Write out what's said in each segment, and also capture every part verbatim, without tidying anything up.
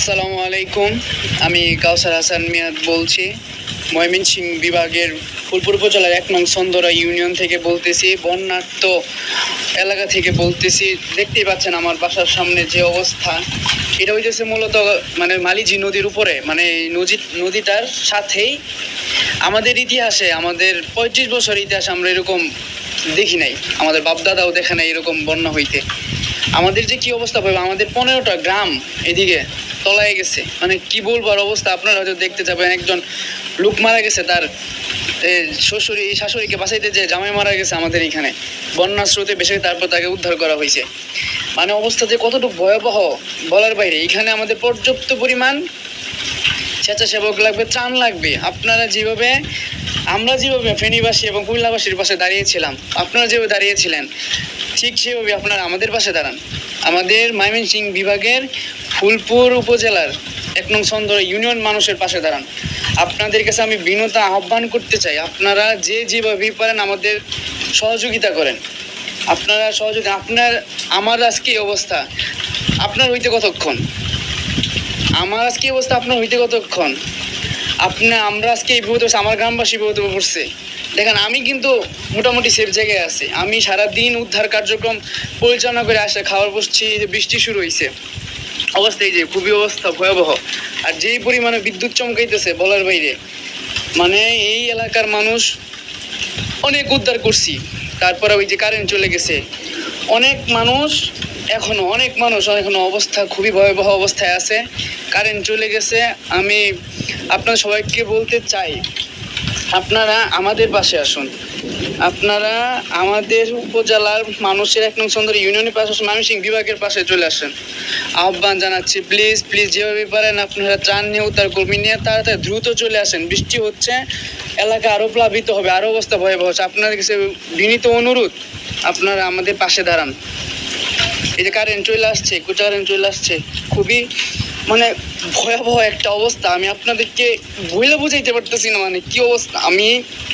আসসালামু আলাইকুম। আমি কাউসার হাসান মিয়াদ বলছি, ময়মনসিংহ বিভাগের ফুলপুর উপজেলার এক নং সন্দরা ইউনিয়ন থেকে বলতেছি, বন্যার্ত এলাকা থেকে বলতেছি। দেখতেই পাচ্ছেন আমার বাসার সামনে যে অবস্থা, এটা হইতেছে মূলত মানে মালিঝি নদীর উপরে, মানে নদী নদীটার সাথেই। আমাদের ইতিহাসে, আমাদের পঁয়ত্রিশ বছর ইতিহাসে আমরা এরকম দেখি নাই, আমাদের বাপদাদাও দেখে নাই এরকম বন্যা হইতে। আমাদের যে কি অবস্থা পাবে, আমাদের পনেরোটা গ্রাম এদিকে তলায় গেছে, মানে কি বলবার অবস্থা। আপনারা হয়তো দেখতে যাবেন, একজন লোক মারা গেছে, তার শ্বশুরি শাশুড়িকে বাঁচাইতে যে জামাই মারা গেছে আমাদের এখানে, বন্যার স্রোতে বেশি, তারপর তাকে উদ্ধার করা হয়েছে। মানে অবস্থা যে কতটুকু ভয়াবহ বলার বাইরে। এখানে আমাদের পর্যাপ্ত পরিমাণ স্বেচ্ছাসেবক লাগবে, ত্রাণ লাগবে। আপনারা যেভাবে, আমরা যেভাবে ফেনীবাসী এবং কুমিল্লাবাসীর পাশে দাঁড়িয়েছিলাম, আপনারা যেভাবে দাঁড়িয়েছিলেন, ঠিক সেভাবে আপনারা আমাদের পাশে দাঁড়ান। আমাদের ময়মনসিংহ বিভাগের ফুলপুর উপজেলার এক নং সন্দর ইউনিয়ন মানুষের পাশে দাঁড়ান। আপনাদের কাছে আমি বিনত আহ্বান করতে চাই, আপনারা যে যেভাবে পারেন আমাদের সহযোগিতা করেন। আপনারা সহযোগিতা, আপনার আমার আজকে অবস্থা আপনার হইতে কতক্ষণ, আমার আজকে অবস্থা আপনার হইতে কতক্ষণ আপনার, আমরা আজকে এই বিপদে পড়ছি, আমার গ্রামবাসী বিপদে পড়ছে। দেখেন, আমি কিন্তু মোটামুটি সেফ জায়গায় আছি। আমি সারাদিন উদ্ধার কার্যক্রম পরিচালনা করে আসে খাবার বসছি, যে বৃষ্টি শুরু হয়েছে, অবস্থা এই যে খুবই অবস্থা ভয়াবহ। আর যেই পরিমাণে বিদ্যুৎ চমকাইতেছে বলার বাইরে। মানে এই এলাকার মানুষ অনেক উদ্ধার করছি, তারপরে ওই যে কারেন্ট চলে গেছে। অনেক মানুষ এখনো, অনেক মানুষ এখনো অবস্থা খুবই ভয়াবহ অবস্থায় আছে। কারেন্ট চলে গেছে। আমি আপনার সবাইকে বলতে চাই, আপনারা আমাদের পাশে আসুন। আপনারা আমাদের উপজেলার মানুষের এক নং সুন্দর ইউনিয়নের পাশে, ময়মনসিংহ বিভাগের পাশে চলে আসেন, আহ্বান জানাচ্ছি। প্লিজ প্লিজ যেভাবে পারেন আপনারা ত্রাণ নিয়ে, উদ্ধার কর্মী নিয়ে তাড়াতাড়ি দ্রুত চলে আসেন। বৃষ্টি হচ্ছে, এলাকা আরও প্লাবিত হবে, আরও অবস্থা ভয়াবহ হচ্ছে। আপনাদের কাছে বিনীত অনুরোধ, আপনারা আমাদের পাশে দাঁড়ান। এই যে কারেন্ট চলে আসছে, কোচা কারেন্ট চলে আসছে, খুবই মানে ভয়াবহ একটা অবস্থা। আমি আপনাদেরকে বইলে বুঝাইতে পারতেছি না, মানে কি অবস্থা। আমি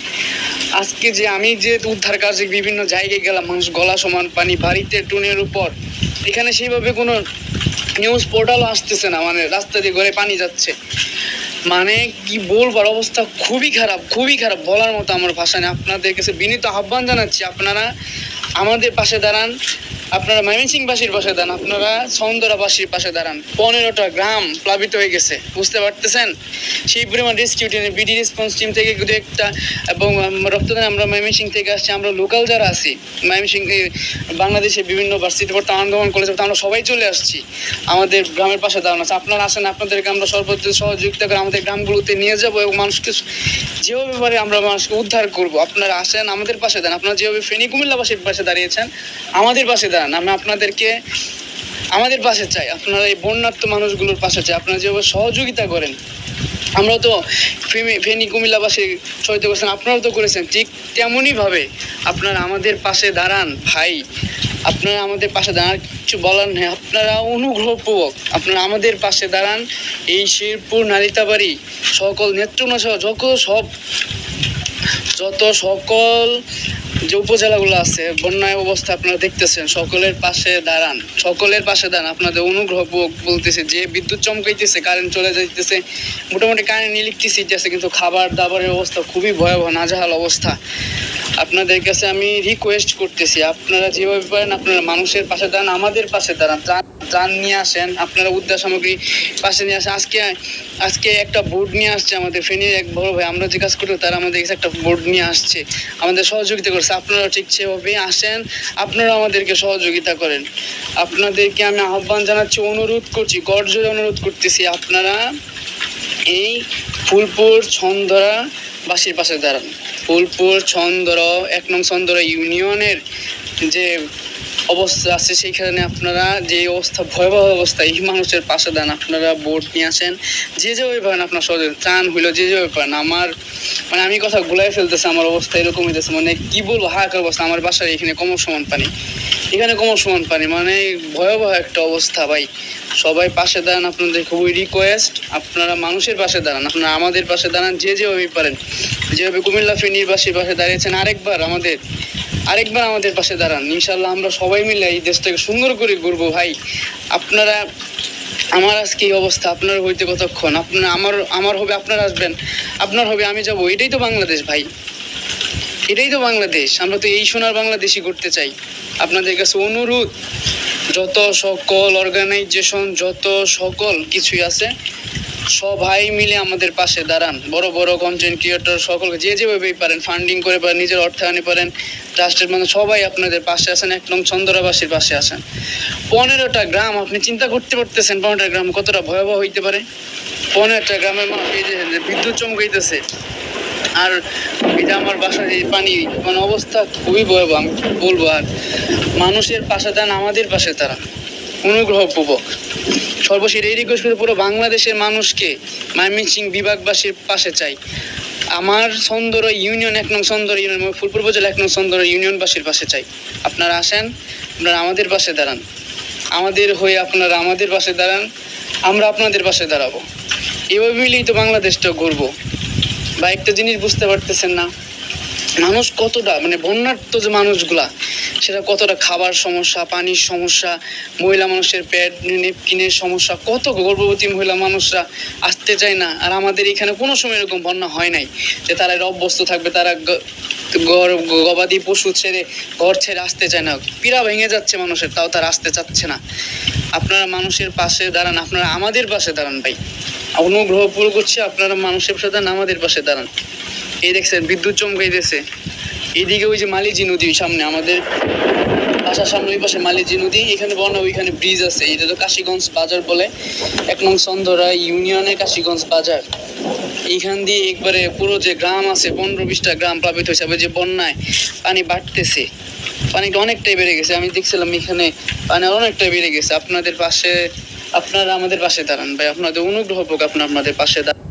আজকে যে আমি যে উদ্ধার কাজে বিভিন্ন জায়গায় গেলাম, মানুষ গলা সমান পানি, বাড়িতে টুনের উপর, এখানে সেইভাবে কোনো নিউজ পোর্টালও আসতেছে না, মানে রাস্তা দিয়ে ঘরে পানি যাচ্ছে। মানে কি বলবার অবস্থা, খুবই খারাপ, খুবই খারাপ, বলার মতো আমার ভাষা নেই। আপনাদের কাছে বিনীত আহ্বান জানাচ্ছি, আপনারা আমাদের পাশে দাঁড়ান। আপনারা ময়মনসিংহবাসীর পাশে দাঁড়ান, আপনারা সন্দরাবাসীর পাশে দাঁড়ান। পনেরোটা গ্রাম প্লাবিত হয়ে গেছে, বুঝতে পারতেছেন। সেই পরিমাণ rescue team, BD response team থেকে দু একটা, এবং রক্তদান আমরা ময়মনসিংহ থেকে আসছি, আমরা লোকাল যারা আছি ময়মনসিংহ, বাংলাদেশে বিভিন্ন ভার্সিটি পড়তে, আন্দোলন কলেজে পড়তে, আমরা সবাই চলে আসছি আমাদের গ্রামের পাশে দাঁড়ানো আছে। আপনারা আসেন, আপনাদেরকে আমরা সর্বোচ্চ সহযোগিতা করে আমাদের গ্রামগুলোতে নিয়ে যাবো এবং মানুষকে যেভাবে পারে আমরা মানুষকে উদ্ধার করব। আপনারা আসেন, আমাদের পাশে দাঁড়ান। আপনারা যেভাবে ফেনী কুমিল্লাবাসীর পাশে দাঁড়িয়েছেন, আমাদের পাশে দাঁড়ান। আমি আপনাদেরকে আমাদের পাশে চাই, আপনারা এই বন্যার্ত মানুষগুলোর পাশে চাই। আপনারা যেভাবে সহযোগিতা করেন, আমরা তো ফেনী কুমিল্লাবাসী সহায়তা করেছেন, আপনারাও তো করেছেন, ঠিক তেমনইভাবে আপনারা আমাদের পাশে দাঁড়ান ভাই। আপনারা আমাদের পাশে দাঁড়ান, কিছু বলার নেই। আপনারা অনুগ্রহপূর্বক আপনারা আমাদের পাশে দাঁড়ান। এই শেরপুর, নালিতাবাড়ি, সকল নেত্রকোনা সহ যত সব যত সকল যে উপজেলাগুলো আছে বন্যায় অবস্থা আপনারা দেখতেছেন, সকলের পাশে দাঁড়ান, সকলের পাশে দাঁড়ান। আপনাদের অনুগ্রহ বলতেছে, যে বিদ্যুৎ চমকাইতেছে, কারেন্ট চলে যাইতেছে, মোটামুটি কারেন্ট ইলেকট্রিসিটি আছে, কিন্তু খাবার দাবারের অবস্থা খুবই ভয়াবহ, নাজেহাল অবস্থা। আপনাদের কাছে আমি রিকোয়েস্ট করতেছি, আপনারা যেভাবে পারেন আপনারা মানুষের পাশে দাঁড়ান, আমাদের পাশে দাঁড়ান। ত্রাণ ত্রাণ নিয়ে আসেন, আপনারা উদ্ধার সামগ্রী পাশে নিয়ে আসেন। আজকে আজকে একটা বোর্ড নিয়ে আসছে আমাদের ফেনীর এক বড় ভাই, আমরা যে কাজ করি তারা আমাদের কাছে একটা বোর্ড নিয়ে আসছে, আমাদের সহযোগিতা করছে। আপনারা ঠিক সেভাবে আসেন, আপনারা আমাদেরকে সহযোগিতা করেন। আপনাদেরকে আমি আহ্বান জানাচ্ছি, অনুরোধ করছি, করজোরে অনুরোধ করতেছি, আপনারা এই ফুলপুর ছন্দরা বাসীর পাশে দাঁড়ান। ফুলপুর ছন্দরা এক নং ছন্দরা ইউনিয়নের যে অবস্থা আছে, সেইখানে আপনারা যে অবস্থা, ভয়াবহ অবস্থা, এই মানুষের পাশে দাঁড়ান। আপনারা বোট নিয়ে আসেন, যে যেভাবে পারেন আপনার সহযোগিতা, ত্রাণ হইলো যে যেভাবে পারেন। আমার মানে আমি কথা গুলাই ফেলতেছে, আমার অবস্থা এরকম হইতেছে, মানে কি বলবো, হাহাকার অবস্থা। আমার বাসার এখানে কোমর সমান পানি, এখানে কোমর সমান পানি, মানে ভয়াবহ একটা অবস্থা ভাই। সবাই পাশে দাঁড়ান, আপনাদের খুবই রিকোয়েস্ট, আপনারা মানুষের পাশে দাঁড়ান, আপনারা আমাদের পাশে দাঁড়ান, যে যেভাবে পারেন। যেভাবে কুমিল্লা ফেনীর বাসীর পাশে দাঁড়িয়েছেন, আরেকবার আমাদের আরেকবার আমাদের পাশে দাঁড়ান। ইনশাল্লাহ আমরা সবাই মিলে এই দেশটাকে সুন্দর করে গড়বো ভাই। আপনারা আমার আজকে এই অবস্থা, আপনার হইতে কতক্ষণ? আপনার আমার আমার হবে আপনার আসবেন, আপনার হবে আমি যাব। এটাই তো বাংলাদেশ ভাই, এটাই তো বাংলাদেশ। আমরা তো এই সোনার বাংলাদেশই করতে চাই। আপনাদের কাছে অনুরোধ, যত সকল অর্গানাইজেশন, যত সকল কিছুই আছে, সবাই মিলে আমাদের পাশে দাঁড়ান। বড় বড় কন্টেন্ট ক্রিয়েটর সকল যে যেভাবেই পারেন ফান্ডিং করে পারেন, নিজের অর্থায়নে পারেন, ট্রাস্টের মানে সবাই আপনাদের পাশে আছেন, এক নং চন্দ্রাবাসীর পাশে আছেন। পনেরোটা গ্রাম, আপনি চিন্তা করতে পারতেছেন পনেরোটা গ্রাম কতটা ভয়াবহ হইতে পারে? পনেরোটা গ্রামের মানুষ এই যে বিদ্যুৎ চমকাইতেছে, আর এটা আমার বাসায় এই পানি, মানে অবস্থা খুবই ভয়াবহ। আমি বলবো, আর মানুষের পাশে দাঁড়ান, আমাদের পাশে তারা অনুগ্রহপূর্বক সর্বশেষ এই রিকোয়েস্ট করে পুরো বাংলাদেশের মানুষকে ময়মনসিংহ বিভাগবাসীর পাশে চাই। আমার সন্দর ইউনিয়ন এক নং সন্দর ইউনিয়ন, ফুলপুর উপজেলা এক নং সন্দর ইউনিয়নবাসীর পাশে চাই। আপনারা আসেন, আপনারা আমাদের পাশে দাঁড়ান, আমাদের হয়ে আপনারা আমাদের পাশে দাঁড়ান, আমরা আপনাদের পাশে দাঁড়াবো। এভাবে মিলেই তো বাংলাদেশটা ঘুরবো। বা একটা জিনিস বুঝতে পারতেছেন না, মানুষ কতটা মানে বন্যার্থ যে মানুষগুলা, সেটা কতটা খাবার সমস্যা, পানির সমস্যা, মহিলা মানুষের পেট নেপকিনের সমস্যা, কত গর্ভবতী মহিলা মানুষরা আসতে চায় না। আর আমাদের এখানে কোনো সময় এরকম বন্যা হয় নাই যে তারা অভ্যস্ত থাকবে, তারা গবাদি পশু ছেড়ে ঘর ছেড়ে আসতে চায় না। পীড়া ভেঙে যাচ্ছে মানুষের, তাও তারা আসতে চাচ্ছে না। আপনারা মানুষের পাশে দাঁড়ান, আপনারা আমাদের পাশে দাঁড়ান ভাই, অনুগ্রহ পুরো করছি, আপনারা মানুষের পাশে দাঁড়ান, আমাদের পাশে দাঁড়ান। এই দেখছেন বিদ্যুৎ চমকাইতেছে, এদিকে ওই যে মালিজি নদী সামনে, আমাদের বাসার সামনে ওই পাশে মালিজি নদী, এখানে বন্যা, ওইখানে ব্রিজ আছে। এটা তো কাশীগঞ্জ বাজার বলে, এক নং চন্দরা ইউনিয়নের কাশীগঞ্জ বাজার। এইখান দিয়ে একবারে পুরো যে গ্রাম আছে, পনেরো বিশটা গ্রাম প্লাবিত হয়েছে। যে বন্যায় পানি বাড়তেছে, পানিটা অনেকটাই বেড়ে গেছে। আমি দেখছিলাম এখানে পানি অনেকটাই বেড়ে গেছে। আপনাদের পাশে, আপনারা আমাদের পাশে দাঁড়ান ভাই, আপনাদের অনুগ্রহ হোক, আপনার আমাদের পাশে দাঁড়ান।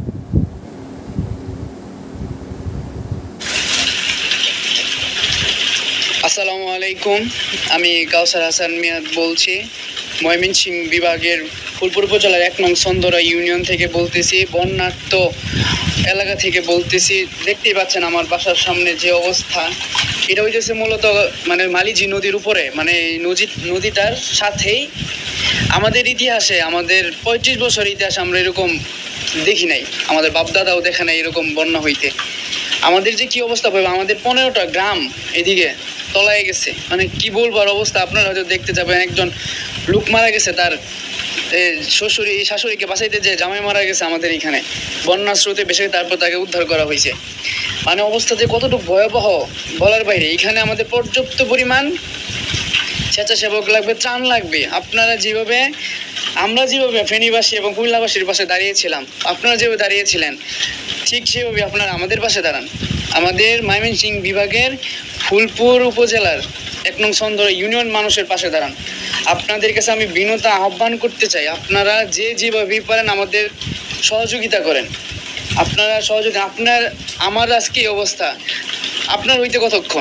আসসালামু আলাইকুম, আমি কাউসার হাসান মিয়াদ বলছি, ময়মনসিংহ বিভাগের ফুলপুর উপজেলার এক নং সন্দরা ইউনিয়ন থেকে বলতেছি, বন্যার্থ এলাকা থেকে বলতেছি। দেখতেই পাচ্ছেন আমার বাসার সামনে যে অবস্থা, এটা হইতেছে মূলত মানে মালিজি নদীর উপরে, মানে নদী নদীটার সাথেই। আমাদের ইতিহাসে, আমাদের পঁয়ত্রিশ বছর ইতিহাসে আমরা এরকম দেখি নাই, আমাদের বাপদাদাও দেখে নাই এরকম বন্যা হইতে। আমাদের যে কি অবস্থা হবে, আমাদের পনেরোটা গ্রাম এদিকে তলায় গেছে, মানে কি বলবার অবস্থা। আপনারা হয়তো দেখতে যাবেন, একজন লোক মারা গেছে, তার শ্বশুরি শাশুড়িকে বাঁচাইতে যে জামাই মারা গেছে আমাদের এখানে, বন্যার স্রোতে বেশি, তারপর তাকে উদ্ধার করা হয়েছে। মানে অবস্থা যে কতটুকু ভয়াবহ বলার বাইরে। এখানে আমাদের পর্যাপ্ত পরিমাণ স্বেচ্ছাসেবক লাগবে, ত্রাণ লাগবে। আপনারা যেভাবে, আমরা যেভাবে ফেনীবাসী এবং কুমিল্লাবাসীর পাশে দাঁড়িয়েছিলাম, আপনারা যেভাবে দাঁড়িয়েছিলেন, ঠিক সেভাবে আপনারা আমাদের পাশে দাঁড়ান। আমাদের ময়মনসিংহ বিভাগের ফুলপুর উপজেলার এক নং সন্দর ইউনিয়ন মানুষের পাশে দাঁড়ান। আপনাদের কাছে আমি বিনত আহ্বান করতে চাই, আপনারা যে যেভাবেই পারেন আমাদের সহযোগিতা করেন। আপনারা সহযোগিতা, আপনার আমার আজকে এই অবস্থা, আপনার হইতে কতক্ষণ?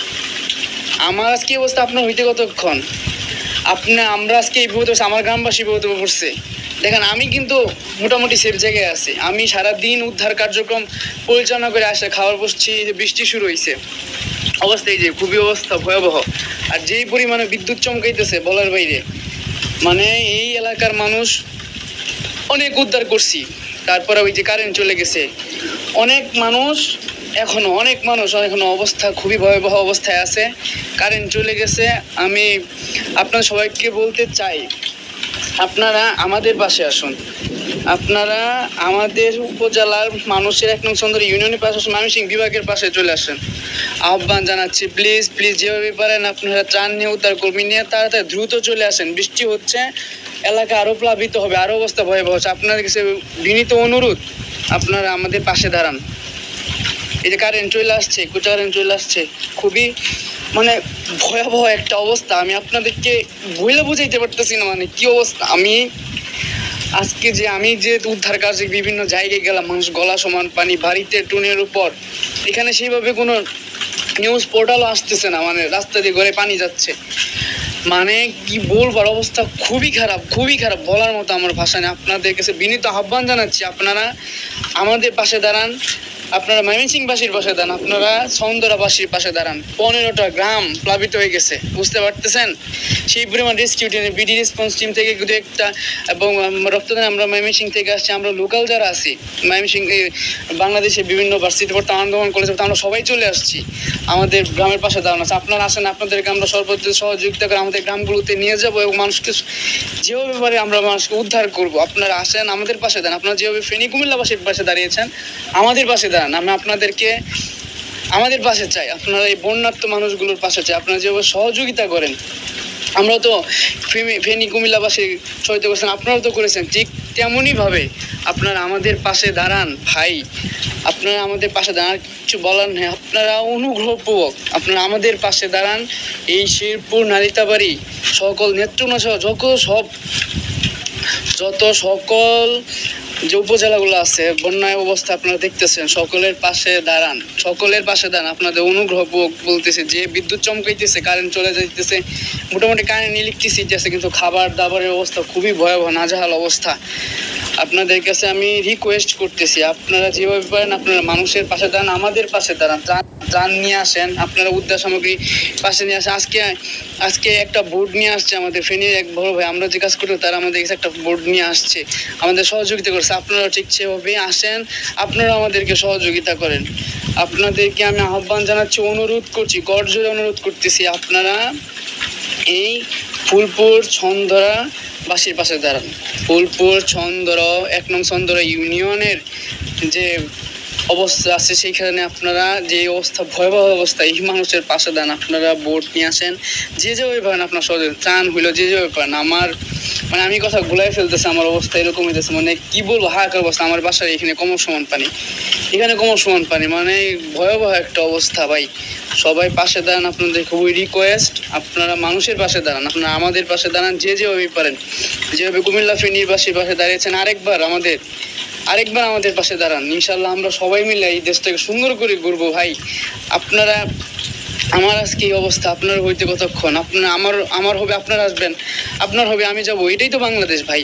আমার আজকে এই অবস্থা, আপনার হইতে কতক্ষণ? আপনি, আমরা আজকে এই বিপদে পড়ছে, আমার গ্রামবাসী বিপদে পড়ছে। দেখেন, আমি কিন্তু মোটামুটি সেফ জায়গায় আছি। আমি সারাদিন উদ্ধার কার্যক্রম পরিচালনা করে আসে খাবার বসছি, যে বৃষ্টি শুরু হয়েছে, অবস্থা এই যে খুবই অবস্থা ভয়াবহ। আর যেই পরিমাণে বিদ্যুৎ চমকাইতেছে বলার বাইরে, মানে এই এলাকার মানুষ অনেক উদ্ধার করছি, তারপরে ওই যে কারেন্ট চলে গেছে। অনেক মানুষ এখনো, অনেক মানুষ এখনো অবস্থা খুবই ভয়াবহ অবস্থায় আছে, কারেন্ট চলে গেছে। আমি আপনার সবাইকে বলতে চাই, আপনারা আমাদের পাশে আসুন, আপনারা আমাদের উপজেলার মানুষের এক নং সুন্দর ইউনিয়নের পাশে, ময়মনসিংহ বিভাগের পাশে চলে আসেন, আহ্বান জানাচ্ছি। প্লিজ প্লিজ যেভাবে পারেন আপনারা ত্রাণ নিয়ে, উদ্ধার কর্মী নিয়ে তাড়াতাড়ি দ্রুত চলে আসেন। বৃষ্টি হচ্ছে, এলাকা আরও প্লাবিত হবে, আরও অবস্থা ভয়াবহ হচ্ছে। আপনাদের কাছে বিনীত অনুরোধ, আপনারা আমাদের পাশে দাঁড়ান। এই যে কারেন্ট চলে আসছে, কারেন্ট চলে আসছে, খুবই মানে ভয়াবহ একটা অবস্থা। আমি আপনাদেরকে বইলে বুঝাইতে পারতেছি না, মানে কি অবস্থা। আমি আজকে যে আমি যে উদ্ধার কাজে বিভিন্ন জায়গায় গেলাম, মানুষ গলা সমান পানি, বাড়িতে টুনের উপর, এখানে সেইভাবে কোনো নিউজ পোর্টালও আসতেছে না, মানে রাস্তা দিয়ে ঘরে পানি যাচ্ছে। মানে কি বলবার অবস্থা, খুবই খারাপ, খুবই খারাপ, বলার মতো আমার ভাষা নেই। আপনাদের কাছে বিনীত আহ্বান জানাচ্ছি, আপনারা আমাদের পাশে দাঁড়ান, আপনারা ময়মনসিংহবাসীর পাশে দাঁড়ান, আপনারা সৌন্দরাবাসীর পাশে দাঁড়ান। পনেরোটা গ্রাম প্লাবিত হয়ে গেছে, বুঝতে পারতেছেন? সেই পরিমাণ rescue team, BD response team থেকে দু একটা, এবং রক্তদান আমরা ময়মনসিংহ থেকে আসছি, আমরা লোকাল যারা আছি ময়মনসিংহ বাংলাদেশে বিভিন্ন ভার্সিটি পড়তে আন্দোলন কলেজ পড়তে আমরা সবাই চলে আসছি আমাদের গ্রামের পাশে দাঁড়ানো আছে। আপনারা আসেন, আপনাদেরকে আমরা সর্বোচ্চ সহযোগিতা করে আমাদের গ্রামগুলোতে নিয়ে যাবো এবং মানুষকে যেভাবে পারে আমরা মানুষকে উদ্ধার করব। আপনারা আসেন, আমাদের পাশে দাঁড়ান। আপনারা যেভাবে ফেনী কুমিল্লাবাসীর পাশে দাঁড়িয়েছেন, আমাদের পাশে দাঁড়ান। আমি আপনাদেরকে আমাদের পাশে চাই, আপনারা এই বন্যার্থ মানুষগুলোর পাশে চাই। আপনারা যেভাবে সহযোগিতা করেন, আমরা তো ফেনী কুমিল্লাবাসী সহায়তা করেছেন, আপনারাও তো করেছেন, ঠিক তেমনইভাবে আপনারা আমাদের পাশে দাঁড়ান ভাই। আপনারা আমাদের পাশে দাঁড়ান, কিছু বলার নেই। আপনারা অনুগ্রহপূর্বক আপনারা আমাদের পাশে দাঁড়ান। এই শেরপুর, নালিতাবাড়ি সকল নেত্রকোনা সহ যত সব যত সকল যে উপজেলাগুলো আছে বন্যায় অবস্থা আপনারা দেখতেছেন, সকলের পাশে দাঁড়ান, সকলের পাশে দাঁড়ান। আপনাদের অনুগ্রহ বলতেছে যে বিদ্যুৎ চমকাইতেছে, কারেন্ট চলে যাইতেছে, মোটামুটি কারেন্ট ইলেকট্রিসিটি আছে, কিন্তু খাবার দাবারের অবস্থা খুবই ভয়াবহ, নাজেহাল অবস্থা। আপনাদের কাছে আমি রিকোয়েস্ট করতেছি, আপনারা যেভাবে পারেন আপনারা মানুষের পাশে দাঁড়ান, আমাদের পাশে দাঁড়ান। ত্রাণ নিয়ে আসেন, আপনারা উদ্ধার সামগ্রী পাশে নিয়ে আসেন। আজকে আজকে একটা বোর্ড নিয়ে আসছে আমাদের ফেনীর এক বড় ভাই, আমরা যে কাজ করি তারা আমাদের কাছে একটা বোর্ড নিয়ে আসছে, আমাদের সহযোগিতা করছে। আপনারা ঠিক সেভাবে আসেন, আপনারা আমাদেরকে সহযোগিতা করেন। আপনাদেরকে আমি আহ্বান জানাচ্ছি, অনুরোধ করছি, গড়জোড়ে অনুরোধ করতেছি, আপনারা এই ফুলপুর ছন্দরা বাসীর পাশে দাঁড়ান। ফুলপুর ছন্দরা এক নং ছন্দরা ইউনিয়নের যে অবস্থা আছে সেইখানে আপনারা যে অবস্থা, ভয়াবহ অবস্থা, এই মানুষের পাশে দাঁড়ান। আপনারা বোট নিয়ে আসেন, যে যেভাবে পারেন আপনার সহযোগিতা, ত্রাণ হইলো যে যেভাবে পারেন। আমার মানে আমি কথা গুলাই ফেলতেছে, আমার অবস্থা এরকম হইতেছে, মানে কি বলবো, হাহাকার অবস্থা। আমার বাসায় এখানে কমর সমান পানি, এখানে কমর সমান পানি, মানে ভয়াবহ একটা অবস্থা ভাই। সবাই পাশে দাঁড়ান, আপনাদের খুবই রিকোয়েস্ট, আপনারা মানুষের পাশে দাঁড়ান, আপনারা আমাদের পাশে দাঁড়ান, যে যেভাবে পারেন। যেভাবে কুমিল্লা ফেনীর বাসীর পাশে দাঁড়িয়েছেন, আরেকবার আমাদের আরেকবার আমাদের পাশে দাঁড়ান। ইনশাল্লাহ আমরা সবাই মিলে এই দেশটাকে সুন্দর করে গড়বো ভাই। আপনারা, আমার আজকে এই অবস্থা, আপনার হইতে কতক্ষণ, আপনার আমার আমার হবে, আপনারা আসবেন, আপনার হবে, আমি যাব। এটাই তো বাংলাদেশ ভাই,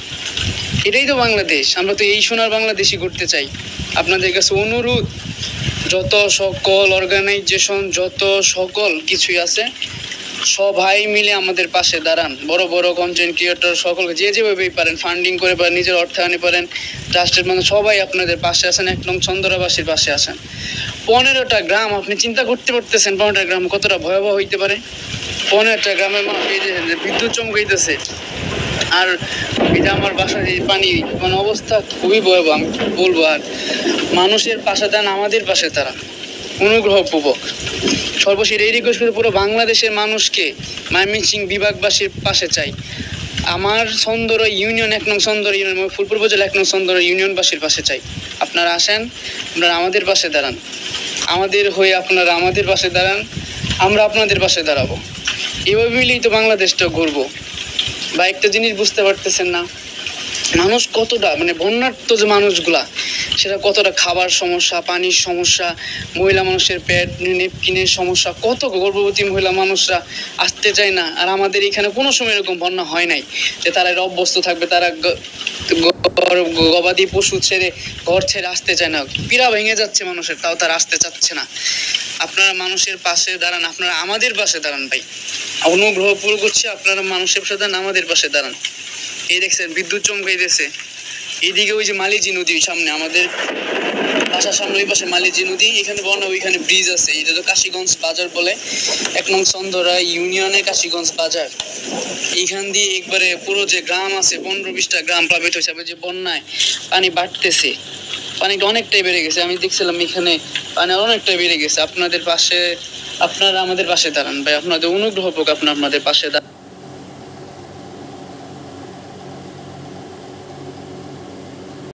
এটাই তো বাংলাদেশ। আমরা তো এই সোনার বাংলাদেশই করতে চাই। আপনাদের কাছে অনুরোধ, যত সকল অর্গানাইজেশন, যত সকল কিছুই আছে, সবাই মিলে আমাদের পাশে দাঁড়ান। বড় বড় কন্টেন্ট ক্রিয়েটর সকল যে যেভাবে পারেন ফান্ডিং করে পারেন, নিজের অর্থায়নে পারেন, ট্রাস্টের মানুষ সবাই আপনাদের পাশে আছেন, এক নং ছন্দরাবাসীর পাশে আছেন। পনেরোটা গ্রাম, আপনি চিন্তা করতে পারতেছেন পনেরোটা গ্রাম কতটা ভয়াবহ হইতে পারে। পনেরোটা গ্রামের মানুষ এই যে বিদ্যুৎ চমকাইতেছে, আর এই যে আমার বাসার এই পানি, মানে অবস্থা খুবই ভয়াবহ, আমি বলবো। আর মানুষের পাশে দাঁড়ান, আমাদের পাশে তারা অনুগ্রহপূর্বক। সর্বশেষ এই রিকোয়েস্ট করে পুরো বাংলাদেশের মানুষকে ময়মনসিংহ বিভাগবাসীর পাশে চাই। আমার ছন্দরা ইউনিয়ন, এক নং ছন্দরা ইউনিয়ন, ফুলপুর উপজেলা এক নং ছন্দরা ইউনিয়নবাসীর পাশে চাই। আপনারা আসেন, আপনারা আমাদের পাশে দাঁড়ান, আমাদের হয়ে আপনারা আমাদের পাশে দাঁড়ান, আমরা আপনাদের পাশে দাঁড়াবো। এভাবে মিলেই তো বাংলাদেশটা গড়বো। বা একটা জিনিস বুঝতে পারতেছেন না, মানুষ কতটা, মানে বন্যার্থ যে মানুষগুলা, সেটা কতটা খাবার সমস্যা, পানির সমস্যা, মহিলা মানুষের পেট নেপকিনের সমস্যা, কত গর্ভবতী মহিলা মানুষরা আসতে চায় না। আর আমাদের এখানে কোনো সময় এরকম বন্যা হয় নাই যে তারা এর অভ্যস্ত থাকবে, তারা গবাদি পশু ছেড়ে ঘর ছেড়ে আসতে চায় না। পীড়া ভেঙে যাচ্ছে মানুষের, তাও তারা আসতে চাচ্ছে না। আপনারা মানুষের পাশে দাঁড়ান, আপনারা আমাদের পাশে দাঁড়ান ভাই। অনুগ্রহ পুরো করছি, আপনারা মানুষের পাশে দাঁড়ান, আমাদের পাশে দাঁড়ান। এই দেখছেন বিদ্যুৎ চমকাইতেছে, এইদিকে ওই যে মালিজি নদী সামনে, আমাদের বাসার সামনে ওই পাশে মালিজি নদী, এখানে বন্যা, ওইখানে ব্রিজ আছে। এটা তো কাশীগঞ্জ বাজার বলে, এক নং ছন্দরা ইউনিয়নে কাশীগঞ্জ বাজার। এইখান দিয়ে একবারে পুরো যে গ্রাম আছে, পনেরো বিশটা গ্রাম প্লাবিত হয়েছে। যে বন্যায় পানি বাড়তেছে, পানিটা অনেকটাই বেড়ে গেছে, আমি দেখছিলাম এখানে পানি অনেকটাই বেড়ে গেছে। আপনাদের পাশে, আপনারা আমাদের পাশে দাঁড়ান ভাই, আপনাদের অনুগ্রহ হোক, আপনার আপনাদের পাশে দাঁড়ান।